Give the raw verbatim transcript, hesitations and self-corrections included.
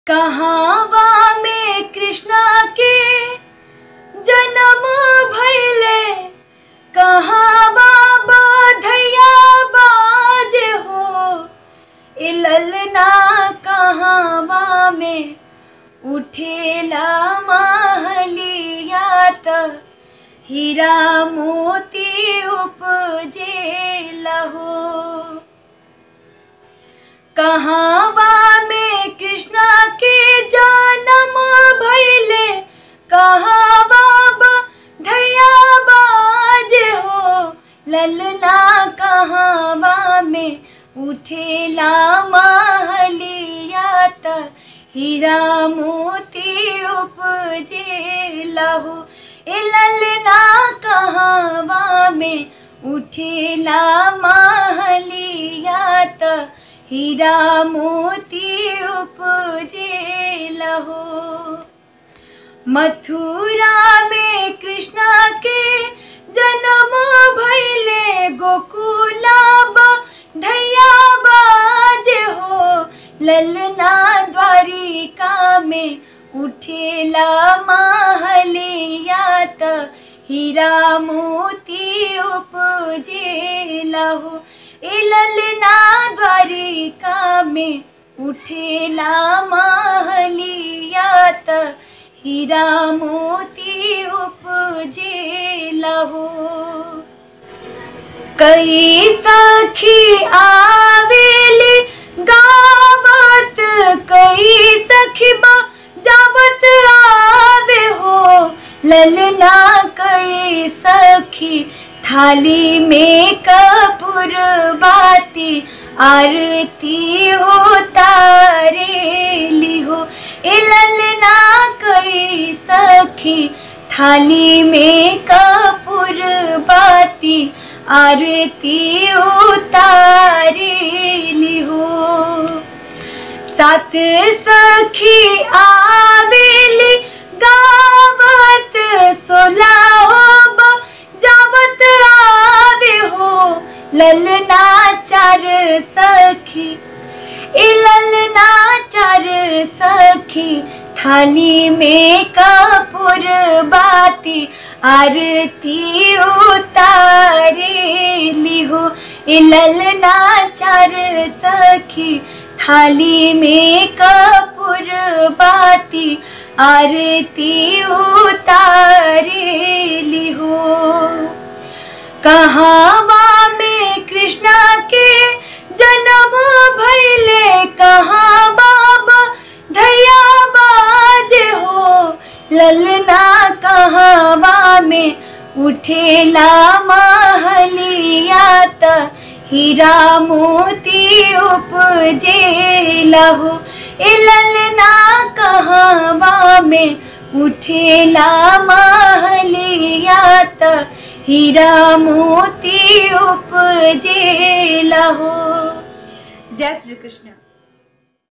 कहावा में कृष्णा के जन्म भइले, कहावा बधैया बाज हो। ए ललना कहावा में उठेला महलिया त हीरा मोती उपजेला हो। कहावा में कृष्णा के जन्म भइले, कहावा बधैया बाज हो। ललना कहावा में उठेला महलिया त हीरा मोती उपजेला हो। ए ललना कहावा में उठेला महलिया त हीरा मोती उपजेला हो। मथुरा में कृष्णा के जन्म भइले, गोकुला बधैया बाज हो। ललना द्वारिका में उठेला महलिया त हीरा मोती उपजेला हो। ए ललना द्वारिका में उठेला महलिया त हीरा मोती उपजेला हो। कई सखी आवेली गावत, कई सखी बजावत आवे हो। ललना कई सखी थाली में कपूर बाती आरती उतारेली हो। ए ललना कई सखी थाली में कपूर बाती आरती उतारेली हो। सात सखी आवेली गावत, सोलह बजावत आवे हो। ललना चार सखी, ए ललना चार सखी थाली में कपूर बाती आरती उतारेली हो। ए ललना चार सखी थाली में कपूर बाती आरती उतारेली हो। कहावा में कृष्णा के जन्म भइले, कहावा बधैया बाज हो। ललना कहावा में उठेला महलिया त हीरा मोती उपजेला हो। ए ललना कहावा में उठेला महलिया त हीरा मोती उपजेला हो। जय श्री कृष्ण।